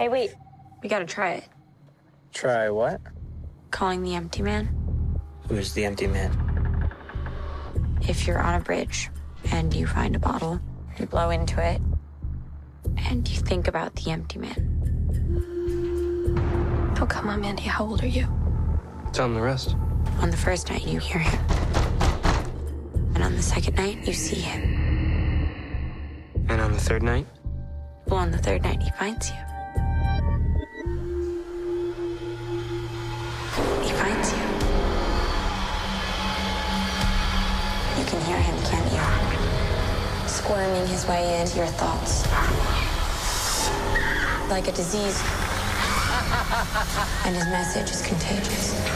Hey, wait. We gotta try it. Try what? Calling the empty man. Who's the empty man? If you're on a bridge and you find a bottle, you blow into it, and you think about the empty man. Oh, come on, Mandy. How old are you? Tell him the rest. On the first night, you hear him. And on the second night, you see him. And on the third night? Well, on the third night, he finds you. He finds you. You can hear him, can't you? Squirming his way into your thoughts. Like a disease. And his message is contagious.